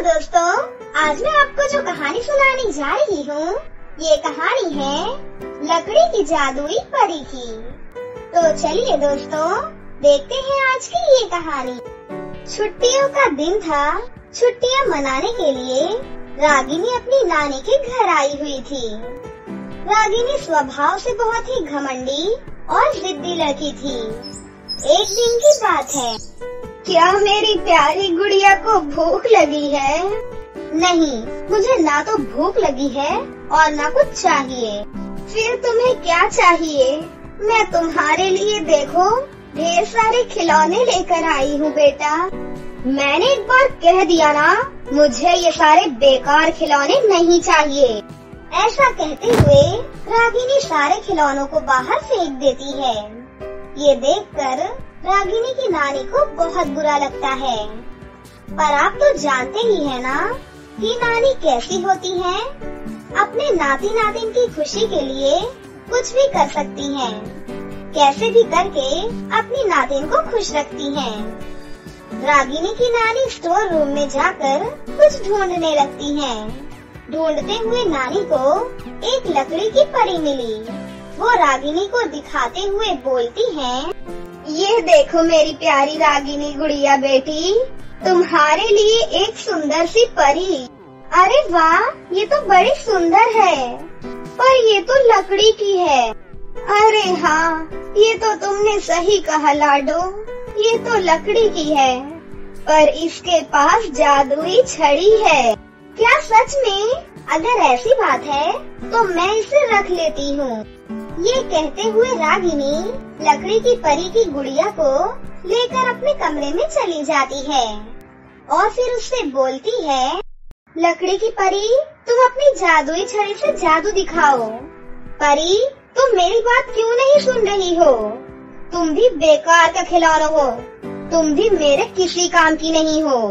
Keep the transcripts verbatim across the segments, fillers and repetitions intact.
दोस्तों, आज मैं आपको जो कहानी सुनाने जा रही हूँ, ये कहानी है लकड़ी की जादुई परी की। तो चलिए दोस्तों, देखते हैं आज की ये कहानी। छुट्टियों का दिन था। छुट्टियाँ मनाने के लिए रागिनी अपनी नानी के घर आई हुई थी। रागिनी स्वभाव से बहुत ही घमंडी और जिद्दी लड़की थी। एक दिन की बात है। क्या मेरी प्यारी गुड़िया को भूख लगी है? नहीं, मुझे ना तो भूख लगी है और ना कुछ चाहिए। फिर तुम्हें क्या चाहिए? मैं तुम्हारे लिए देखो ढेर सारे खिलौने लेकर आई हूँ बेटा। मैंने एक बार कह दिया ना, मुझे ये सारे बेकार खिलौने नहीं चाहिए। ऐसा कहते हुए रागिनी सारे खिलौनों को बाहर फेंक देती है। ये देखकर रागिनी की नानी को बहुत बुरा लगता है। पर आप तो जानते ही है ना कि नानी कैसी होती है। अपने नाती नातिन की खुशी के लिए कुछ भी कर सकती हैं। कैसे भी करके अपनी नातिन को खुश रखती हैं। रागिनी की नानी स्टोर रूम में जाकर कुछ ढूंढने लगती है। ढूंढते हुए नानी को एक लकड़ी की परी मिली। वो रागिनी को दिखाते हुए बोलती है, ये देखो मेरी प्यारी रागिनी गुड़िया बेटी, तुम्हारे लिए एक सुंदर सी परी। अरे वाह, ये तो बड़ी सुंदर है, पर ये तो लकड़ी की है। अरे हाँ, ये तो तुमने सही कहा लाडो, ये तो लकड़ी की है, पर इसके पास जादुई छड़ी है। क्या सच में? अगर ऐसी बात है तो मैं इसे रख लेती हूँ। ये कहते हुए रागिनी लकड़ी की परी की गुड़िया को लेकर अपने कमरे में चली जाती है और फिर उससे बोलती है, लकड़ी की परी, तुम अपनी जादुई छड़ी से जादू दिखाओ। परी, तुम मेरी बात क्यों नहीं सुन रही हो? तुम भी बेकार का खिलौना हो, तुम भी मेरे किसी काम की नहीं हो।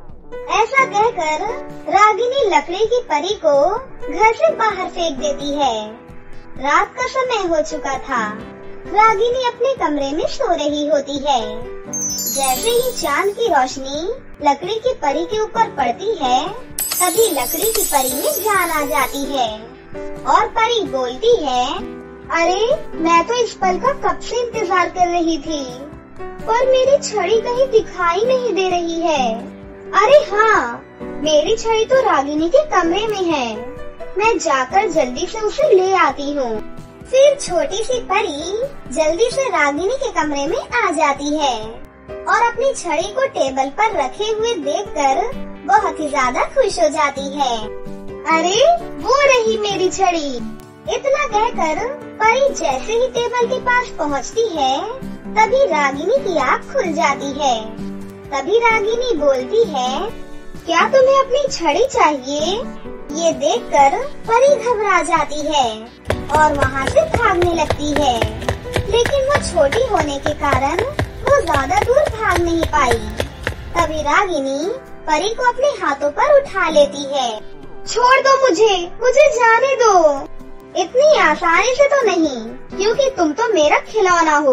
ऐसा कहकर रागिनी लकड़ी की परी को घर से बाहर फेंक देती है। रात का समय हो चुका था। रागिनी अपने कमरे में सो रही होती है। जैसे ही चांद की रोशनी लकड़ी की परी के ऊपर पड़ती है, तभी लकड़ी की परी में जान आ जाती है और परी बोलती है, अरे मैं तो इस पल का कब से इंतजार कर रही थी, पर मेरी छड़ी कहीं दिखाई नहीं दे रही है। अरे हाँ, मेरी छड़ी तो रागिनी के कमरे में है। मैं जाकर जल्दी से उसे ले आती हूँ। फिर छोटी सी परी जल्दी से रागिनी के कमरे में आ जाती है और अपनी छड़ी को टेबल पर रखे हुए देखकर बहुत ही ज्यादा खुश हो जाती है। अरे वो रही मेरी छड़ी। इतना कहकर परी जैसे ही टेबल के पास पहुँचती है, तभी रागिनी की आँख खुल जाती है। तभी रागिनी बोलती है, क्या तुम्हें अपनी छड़ी चाहिए? ये देखकर परी घबरा जाती है और वहाँ से भागने लगती है, लेकिन वो छोटी होने के कारण वो ज्यादा दूर भाग नहीं पाई। तभी रागिनी परी को अपने हाथों पर उठा लेती है। छोड़ दो मुझे, मुझे जाने दो। इतनी आसानी से तो नहीं, क्योंकि तुम तो मेरा खिलौना हो,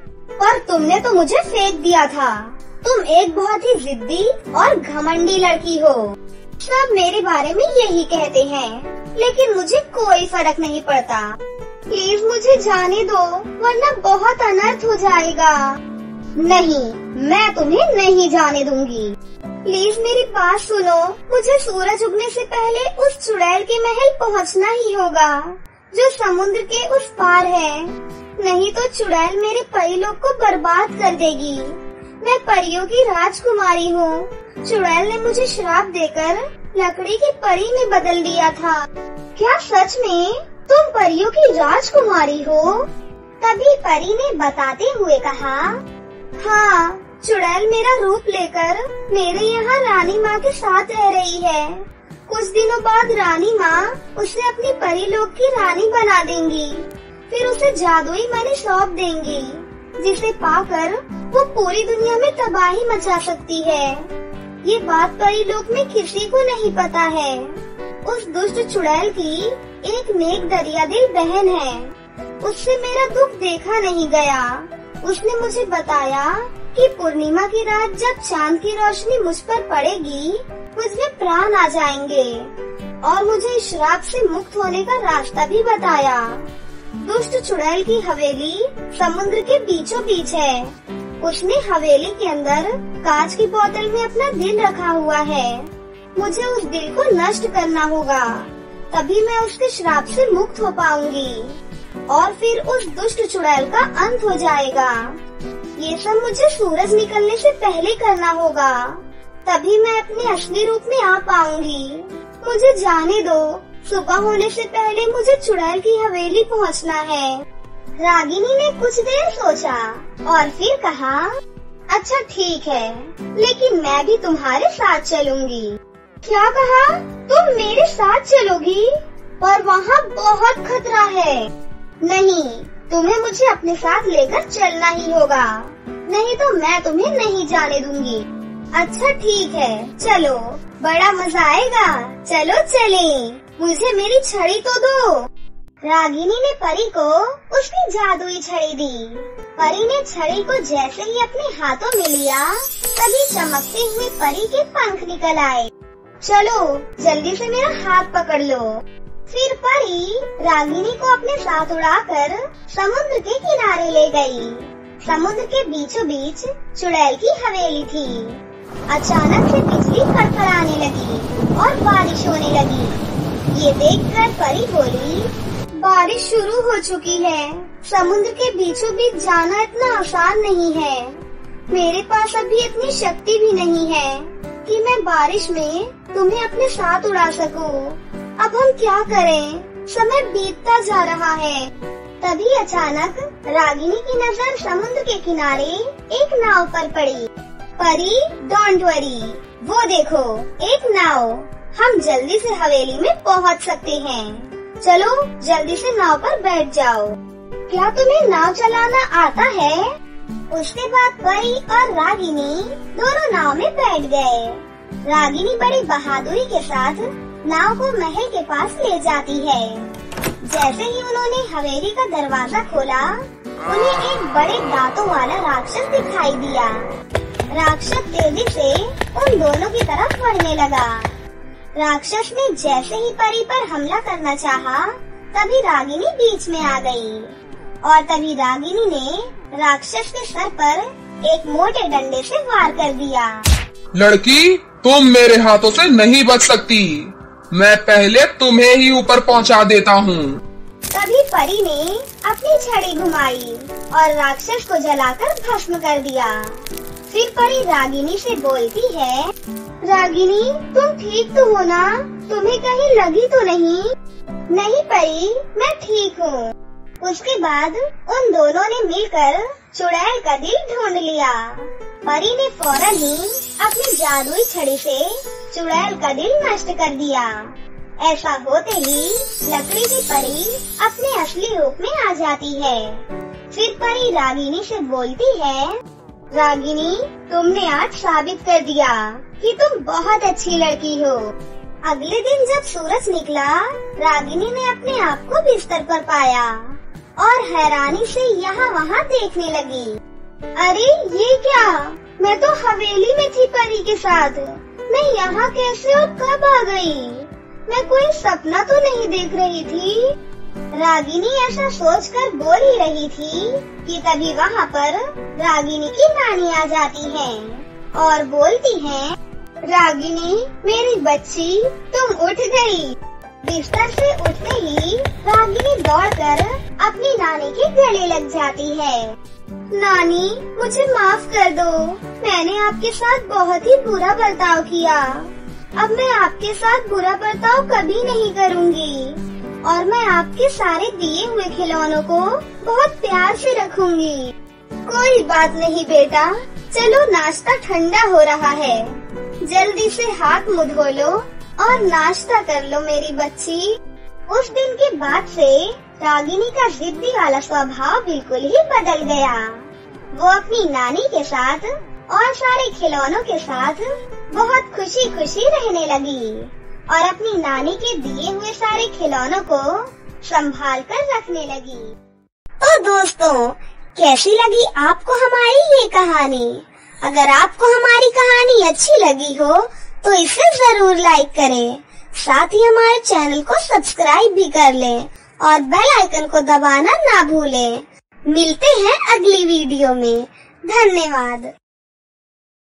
पर तुमने तो मुझे फेंक दिया था। तुम एक बहुत ही जिद्दी और घमंडी लड़की हो। सब मेरे बारे में यही कहते हैं, लेकिन मुझे कोई फर्क नहीं पड़ता। प्लीज मुझे जाने दो, वरना बहुत अनर्थ हो जाएगा। नहीं, मैं तुम्हें नहीं जाने दूंगी। प्लीज मेरी बात सुनो, मुझे सूरज उगने से पहले उस चुड़ैल के महल पहुंचना ही होगा, जो समुद्र के उस पार है। नहीं तो चुड़ैल मेरे परीलोक को बर्बाद कर देगी। मैं परियों की राजकुमारी हूँ। चुड़ैल ने मुझे श्राप देकर लकड़ी की परी में बदल दिया था। क्या सच में तुम परियों की राजकुमारी हो? तभी परी ने बताते हुए कहा, हाँ, चुड़ैल मेरा रूप लेकर मेरे यहाँ रानी माँ के साथ रह रही है। कुछ दिनों बाद रानी माँ उसे अपनी परीलोक की रानी बना देंगी। फिर उसे जादुई मणि सौंप देंगी, जिसे पाकर वो पूरी दुनिया में तबाही मचा सकती है। ये बात परीलोक में किसी को नहीं पता है। उस दुष्ट चुड़ैल की एक नेक दरियादिल बहन है। उससे मेरा दुख देखा नहीं गया। उसने मुझे बताया कि पूर्णिमा की रात जब चांद की रोशनी मुझ पर पड़ेगी, मुझमें प्राण आ जाएंगे और मुझे इस श्राप से मुक्त होने का रास्ता भी बताया। दुष्ट चुड़ैल की हवेली समुद्र के बीचों बीच है। उसने हवेली के अंदर कांच की बोतल में अपना दिल रखा हुआ है। मुझे उस दिल को नष्ट करना होगा, तभी मैं उसके श्राप से मुक्त हो पाऊंगी और फिर उस दुष्ट चुड़ैल का अंत हो जाएगा। ये सब मुझे सूरज निकलने से पहले करना होगा, तभी मैं अपने असली रूप में आ पाऊंगी। मुझे जाने दो, सुबह होने से पहले मुझे चुड़ैल की हवेली पहुंचना है। रागिनी ने कुछ देर सोचा और फिर कहा, अच्छा ठीक है, लेकिन मैं भी तुम्हारे साथ चलूंगी। क्या कहा? तुम मेरे साथ चलोगी? पर वहाँ बहुत खतरा है। नहीं, तुम्हें मुझे अपने साथ लेकर चलना ही होगा, नहीं तो मैं तुम्हें नहीं जाने दूंगी। अच्छा ठीक है, चलो, बड़ा मजा आएगा। चलो चलें। मुझे मेरी छड़ी तो दो। रागिनी ने परी को उसकी जादुई छड़ी दी। परी ने छड़ी को जैसे ही अपने हाथों में लिया, तभी चमकते हुए परी के पंख निकल आए। चलो, जल्दी से मेरा हाथ पकड़ लो। फिर परी रागिनी को अपने साथ उड़ाकर समुद्र के किनारे ले गई। समुद्र के बीचों बीच चुड़ैल की हवेली थी। अचानक से बिजली कड़कड़ाने लगी और बारिश होने लगी। ये देखकर परी बोली, बारिश शुरू हो चुकी है। समुद्र के बीचों बीच जाना इतना आसान नहीं है। मेरे पास अभी इतनी शक्ति भी नहीं है कि मैं बारिश में तुम्हें अपने साथ उड़ा सकूं। अब हम क्या करें? समय बीतता जा रहा है। तभी अचानक रागिनी की नजर समुद्र के किनारे एक नाव पर पड़ी। परी, डोंट वरी, वो देखो एक नाव। हम जल्दी से हवेली में पहुंच सकते हैं। चलो जल्दी से नाव पर बैठ जाओ। क्या तुम्हें नाव चलाना आता है? उसके बाद परी और रागिनी दोनों नाव में बैठ गए। रागिनी बड़ी बहादुरी के साथ नाव को महल के पास ले जाती है। जैसे ही उन्होंने हवेली का दरवाजा खोला, उन्हें एक बड़े दांतों वाला राक्षस दिखाई दिया। राक्षस तेजी से उन दोनों की तरफ बढ़ने लगा। राक्षस ने जैसे ही परी पर हमला करना चाहा, तभी रागिनी बीच में आ गई और तभी रागिनी ने राक्षस के सर पर एक मोटे डंडे से वार कर दिया। लड़की, तुम मेरे हाथों से नहीं बच सकती। मैं पहले तुम्हें ही ऊपर पहुंचा देता हूँ। तभी परी ने अपनी छड़ी घुमाई और राक्षस को जलाकर भस्म कर दिया। फिर परी रागिनी से बोलती है, रागिनी तुम ठीक तो हो ना? तुम्हें कहीं लगी तो नहीं? नहीं परी, मैं ठीक हूँ। उसके बाद उन दोनों ने मिलकर चुड़ैल का दिल ढूंढ लिया। परी ने फौरन ही अपनी जादुई छड़ी से चुड़ैल का दिल नष्ट कर दिया। ऐसा होते ही लकड़ी की परी अपने असली रूप में आ जाती है। फिर परी रागिनी से बोलती है, रागिनी तुमने आज साबित कर दिया कि तुम बहुत अच्छी लड़की हो। अगले दिन जब सूरज निकला, रागिनी ने अपने आप को बिस्तर पर पाया और हैरानी से यहाँ वहाँ देखने लगी। अरे ये क्या? मैं तो हवेली में थी परी के साथ। मैं यहाँ कैसे और कब आ गई? मैं कोई सपना तो नहीं देख रही थी। रागिनी ऐसा सोचकर बोल ही रही थी कि तभी वहाँ पर रागिनी की नानी आ जाती है और बोलती है, रागिनी मेरी बच्ची, तुम उठ गई। बिस्तर से उठते ही रागिनी दौड़कर अपनी नानी के गले लग जाती है। नानी मुझे माफ कर दो, मैंने आपके साथ बहुत ही बुरा बर्ताव किया। अब मैं आपके साथ बुरा बर्ताव कभी नहीं करूँगी और मैं आपके सारे दिए हुए खिलौनों को बहुत प्यार से रखूंगी। कोई बात नहीं बेटा, चलो नाश्ता ठंडा हो रहा है, जल्दी से हाथ मुंह धो लो और नाश्ता कर लो मेरी बच्ची। उस दिन के बाद से रागिनी का जिद्दी वाला स्वभाव बिल्कुल ही बदल गया। वो अपनी नानी के साथ और सारे खिलौनों के साथ बहुत खुशी खुशी रहने लगी और अपनी नानी के दिए हुए सारे खिलौनों को संभाल कर रखने लगी। तो दोस्तों, कैसी लगी आपको हमारी ये कहानी? अगर आपको हमारी कहानी अच्छी लगी हो तो इसे जरूर लाइक करें, साथ ही हमारे चैनल को सब्सक्राइब भी कर लें और बेल आइकन को दबाना ना भूलें। मिलते हैं अगली वीडियो में। धन्यवाद।